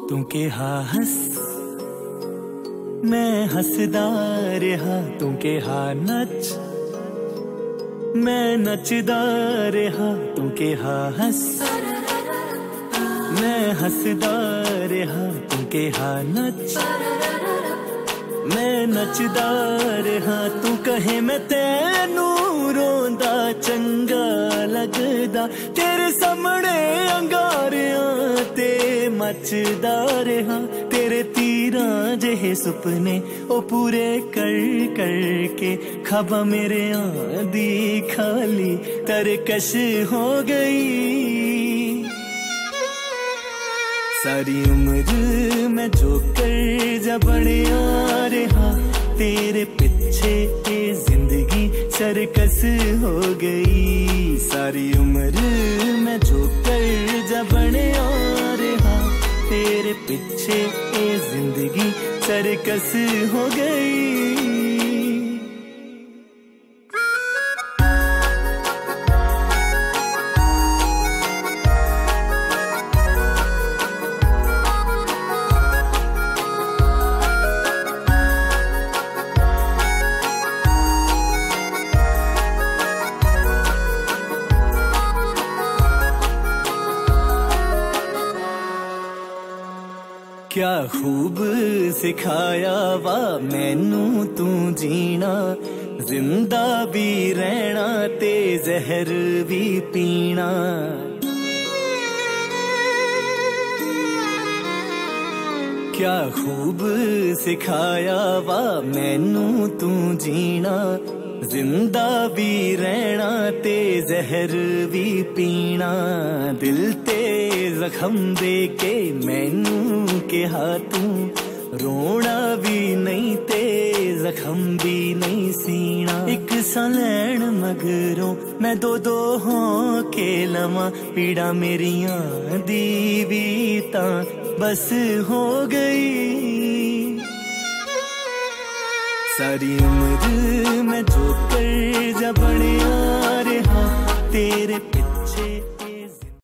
तू कहा हस मैं हसदा रहा, तू कहा नच मैं नचदा रहा, तू कहा हस मैं हसदा रहा, तू कहा नच मैं नचदा रहा। तू कहे मैं तेनू रोंदा चंगा लगदा, तेरे सामने अंगारियां ते मचदा रहा। तेरे तीरां जेहे सुपने ओ पूरे कर कर के ख्वाबां मेरे आंदी खाली तरकश हो गई। सारी उम्र मैं जोकर जा बनिया रहा, तेरे पीछे ये जिंदगी सरकस हो गई। सारी उम्र मैं जोकर जा बनिया रहा, तेरे पीछे ये जिंदगी सरकस हो गई। क्या खूब सिखाया वा मैनू तू जीना, जिंदा भी रहना ते जहर भी पीना। क्या खूब सिखाया वा मैनू तू जीना, जिंदा भी रहना ते जहर भी पीना। दिल ते जख्म दे के मैनू कहा तू रोना भी नहीं ते जख्म भी नहीं सीना। एक सा लैन मगरों मैं दो दो हो के लवा, पीड़ा मेरियां दी भी तां बस हो गई। सारी उम्र मैं जोकर जा बनिया रहा, तेरे पीछे